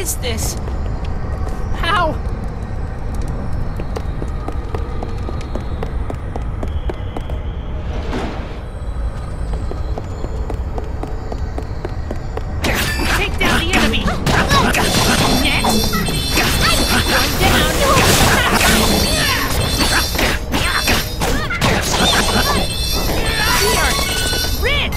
is this? How? Take down the enemy! Next! One down! Here! Rich!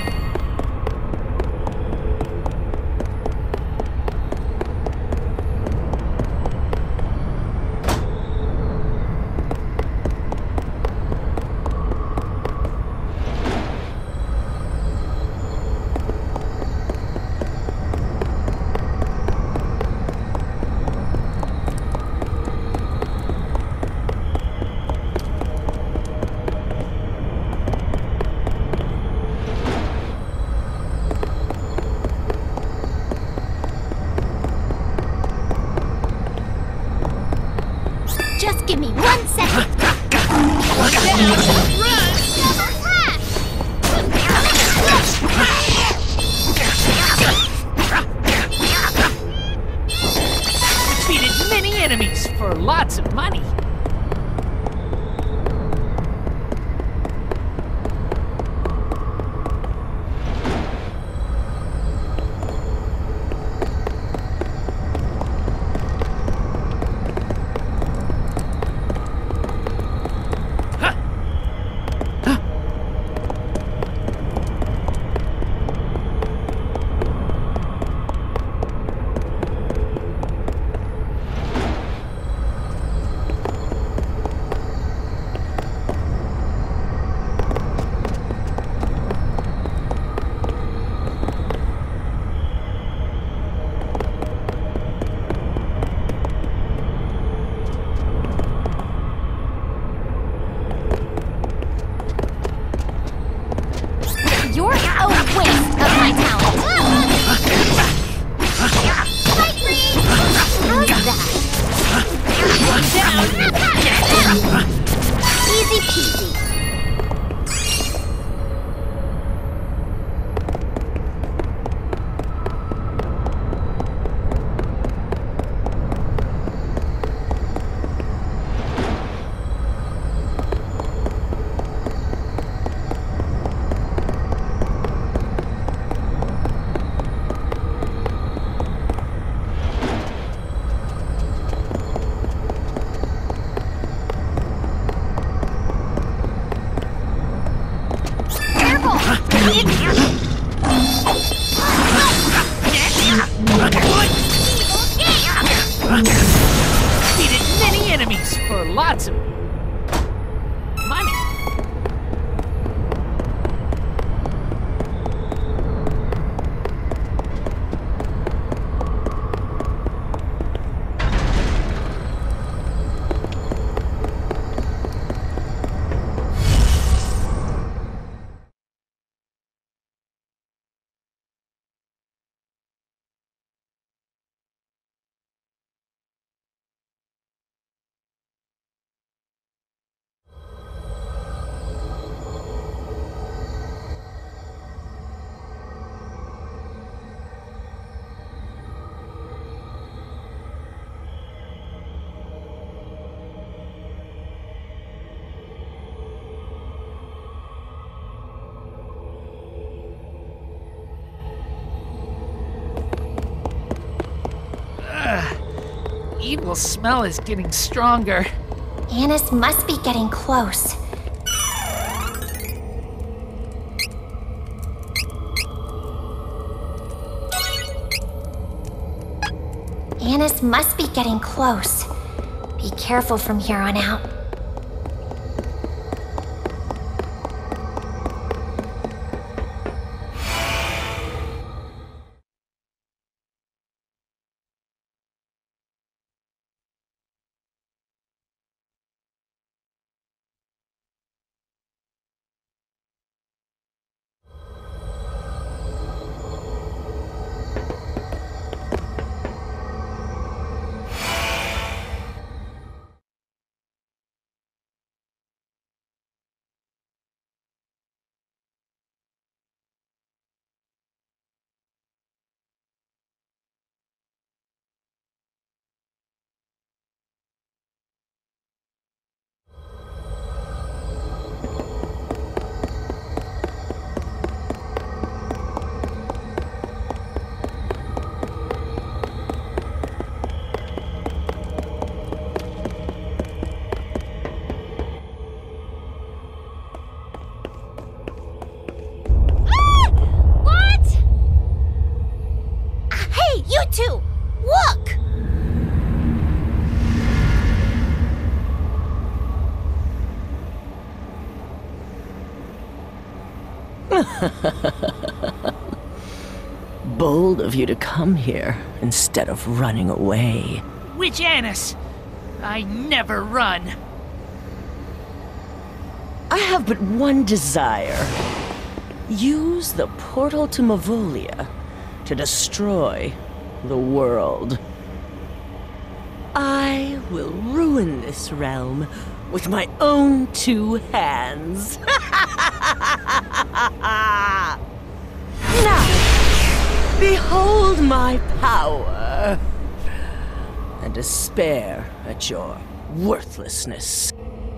Just give me 1 second. One down! Run! Double slash! Defeated many enemies for lots of money. You're a waste of my talent. How's that? Easy peasy. Defeated many enemies for lots of money. Evil smell is getting stronger. Annis must be getting close. Annis must be getting close. Be careful from here on out. Bold of you to come here instead of running away. Witch Annis! I never run. I have but one desire. Use the portal to Mavolia to destroy the world. I will ruin this realm with my own 2 hands. Now, behold my power and despair at your worthlessness.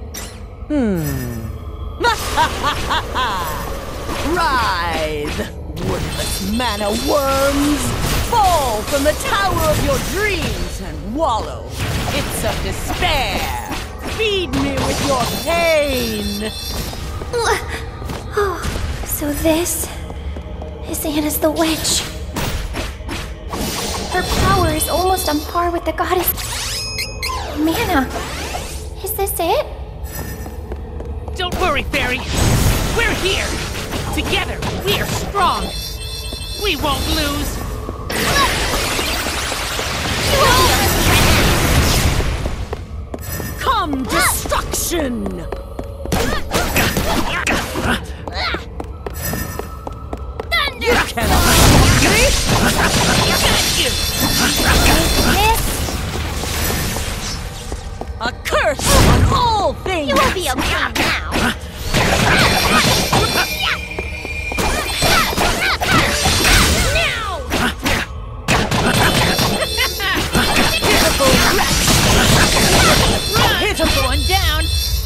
Writhe, worthless mana worms! Fall from the tower of your dreams and wallow in pits of despair! Feed me with your pain! Oh, so this is Annis the Witch. Her power is almost on par with the goddess. Mana, is this it? Don't worry, Fairy. We're here. Together, we are strong. We won't lose. Come, destruction! You cannot stop me! A curse on all things! You will be okay now. Pitiful one down.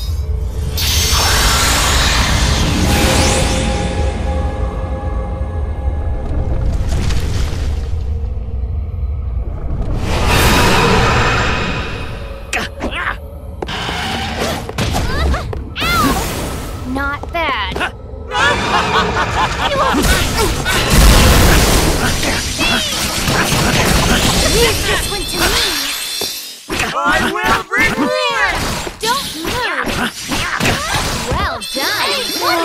Not bad. Leave this one to me. I will bring more! Don't move. Well done.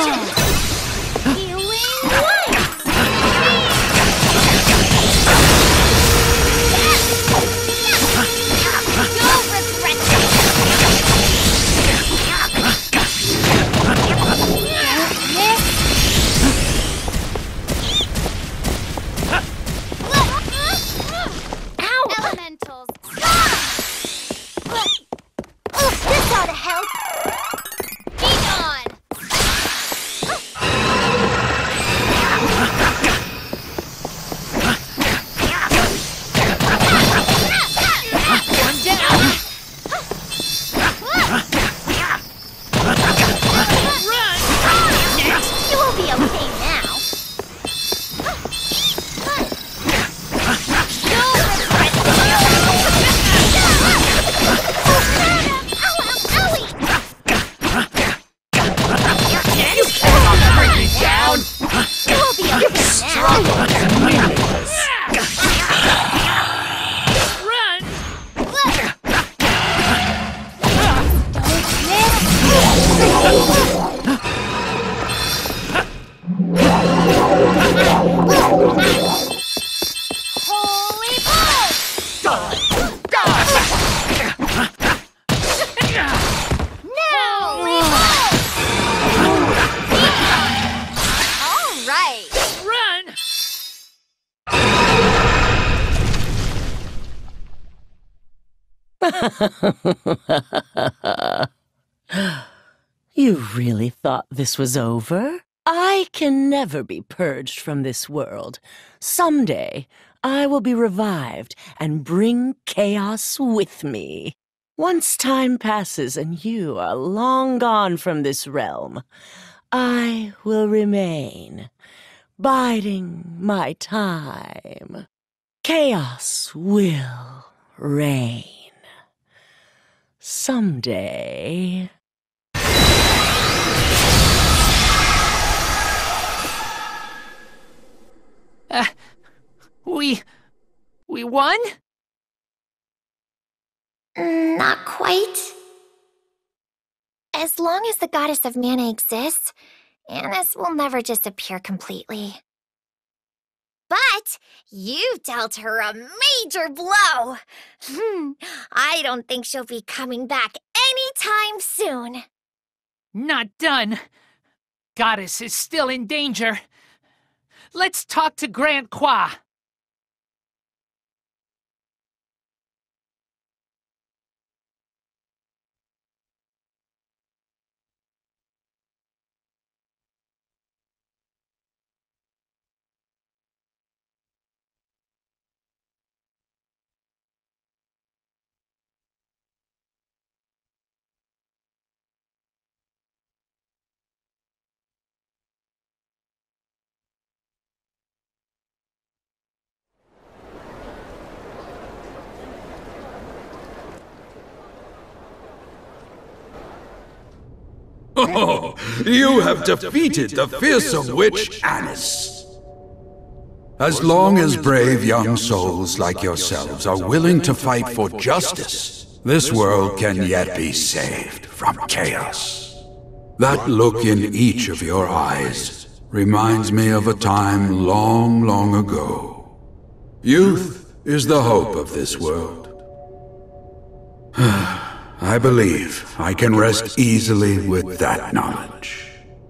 Healing once. You'll regret this. Ow! Elementals. This ought to help. Be gone. One down. Run. Next. You will be okay now. You'll regret this. You cannot bring me down! You will be okay Run. Holy balls! Holy balls! All right. Run. You really thought this was over? I can never be purged from this world. Someday, I will be revived and bring chaos with me. Once time passes and you are long gone from this realm, I will remain, biding my time. Chaos will reign. Someday... We won? Not quite. As long as the goddess of mana exists, Annis will never disappear completely. But you dealt her a major blow. I don't think she'll be coming back anytime soon. Not done. Goddess is still in danger. Let's talk to Grand Qua. Oh, you have defeated the fearsome witch Annis. As long as brave young souls like yourselves are willing to fight for justice, this world can yet be saved from chaos. That look in each of your eyes reminds me of a time long, long ago. Youth is the hope of this world. I believe I can rest easily with that knowledge.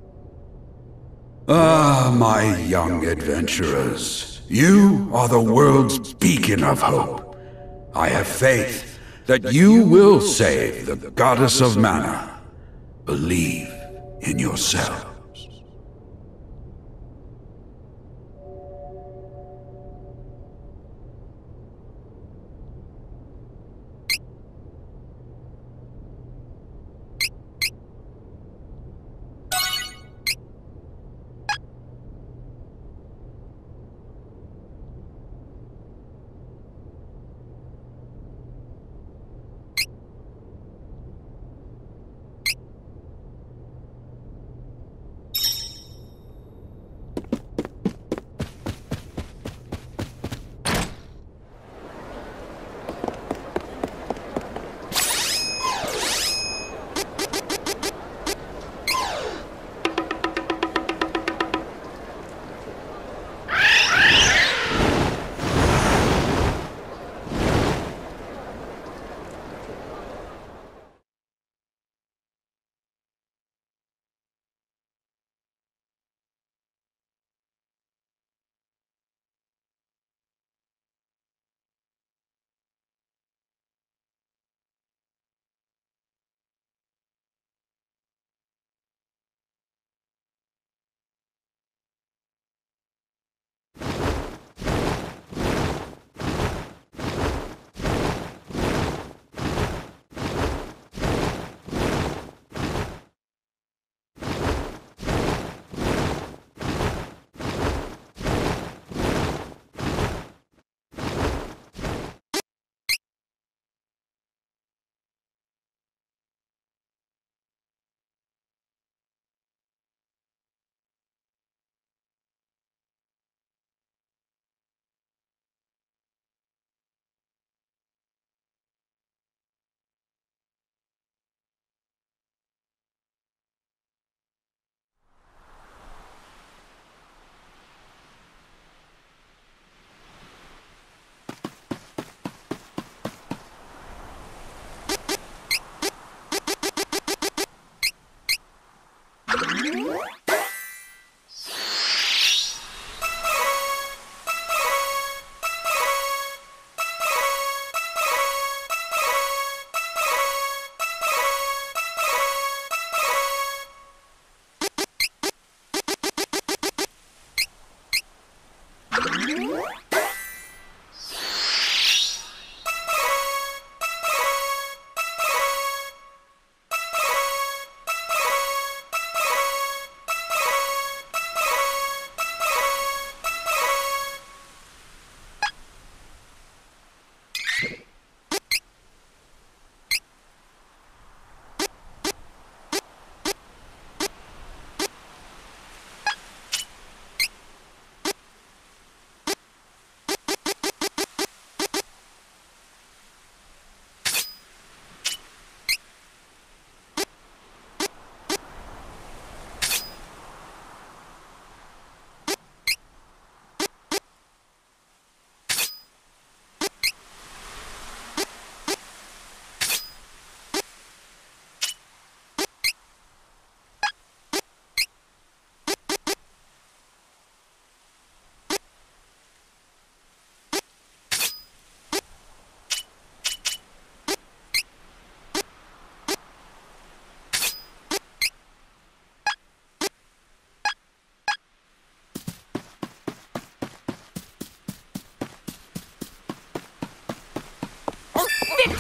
Ah, my young adventurers, you are the world's beacon of hope. I have faith that you will save the goddess of mana. Believe in yourself.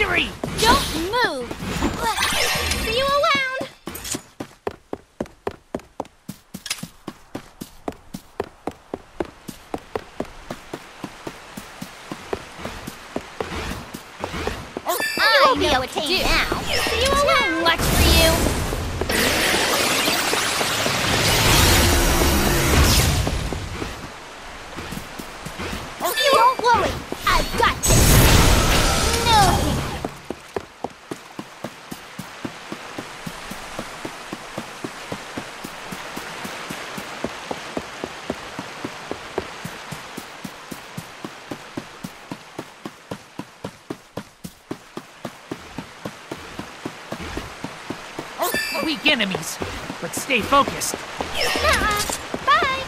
Fairy! Don't move! See you around! I know what to do now. See you around! Much for you! You won't worry! I've got this! No! Weak enemies, but stay focused. Bye!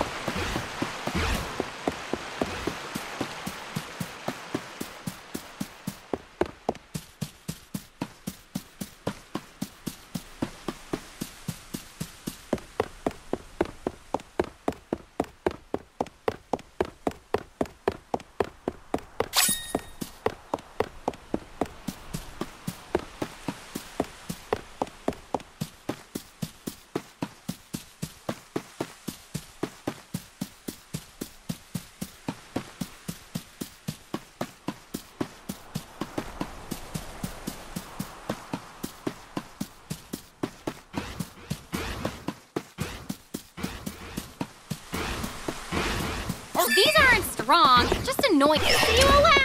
These aren't strong, just annoying. See you around!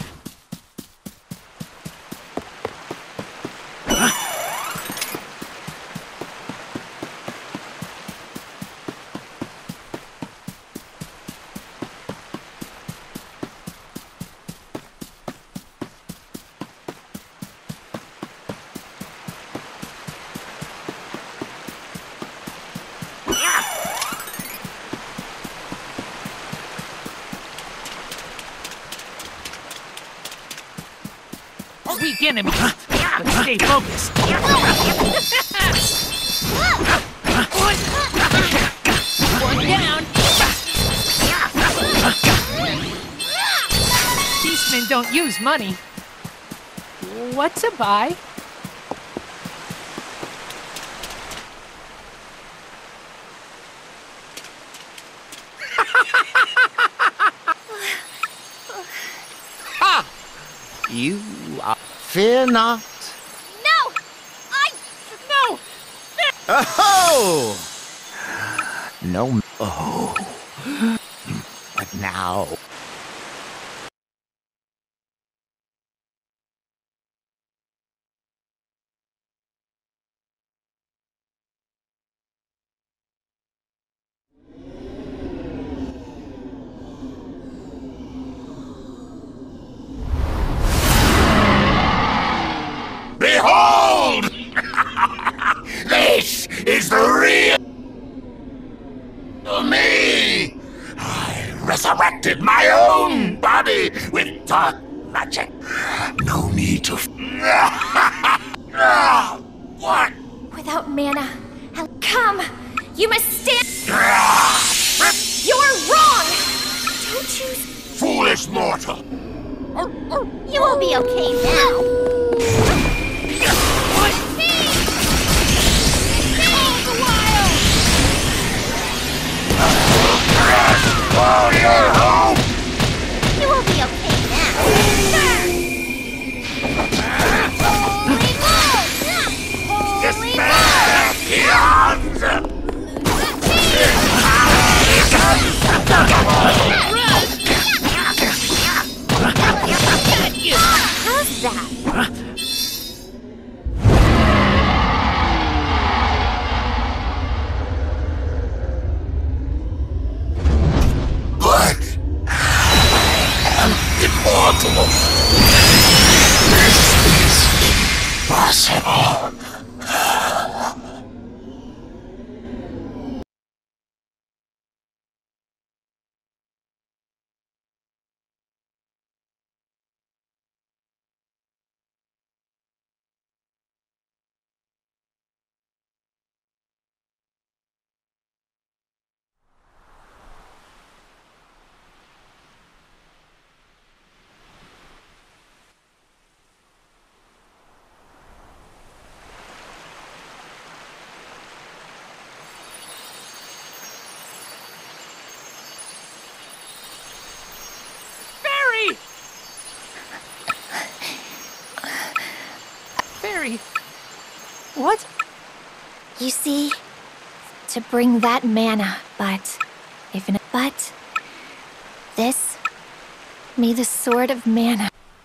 Weak enemies, but stay focused. One down. Beastmen don't use money. What's a buy? You are... Fear not. No! No! Oh! No. Oh. But now... Behold! This is the real me! I resurrected my own body with dark magic. No need to... What? Without mana, come! You must stand... You're wrong! Don't you... Foolish mortal! You will be okay now. All your hope! You will be okay now. Despair beyond! How's that? What? You see, to bring that mana, but this, may the sword of mana.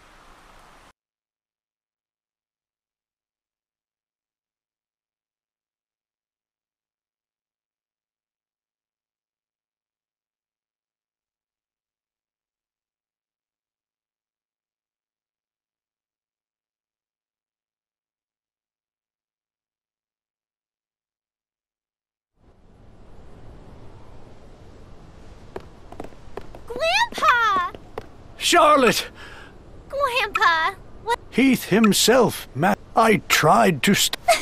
Grandpa! Charlotte! Grandpa! What? Heath himself, I tried to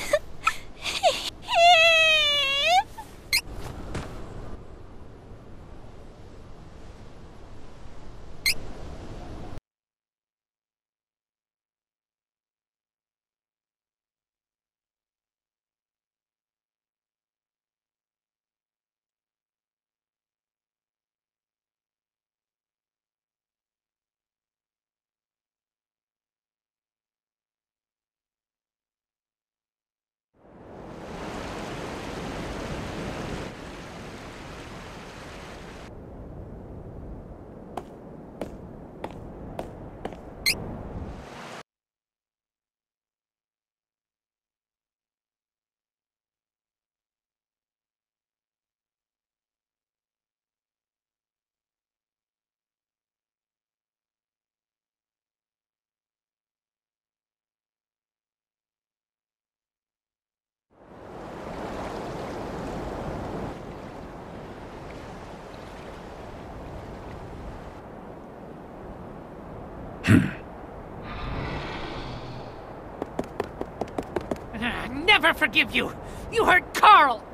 Never forgive you! You hurt Carl!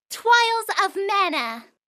Trials of Mana.